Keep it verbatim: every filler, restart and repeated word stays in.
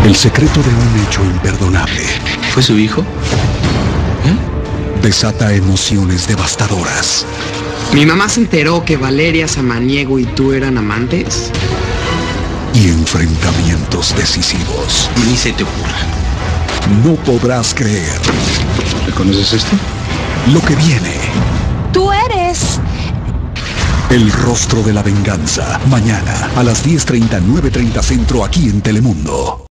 El secreto de un hecho imperdonable ¿Fue su hijo? ¿Eh? desata emociones devastadoras. Mi mamá se enteró que Valeria Samaniego y tú eran amantes. Y enfrentamientos decisivos. Ni se te ocurra. No podrás creer ¿Reconoces esto? lo que viene. Tú eres... El rostro de la venganza. Mañana a las diez treinta, nueve treinta Centro, aquí en Telemundo.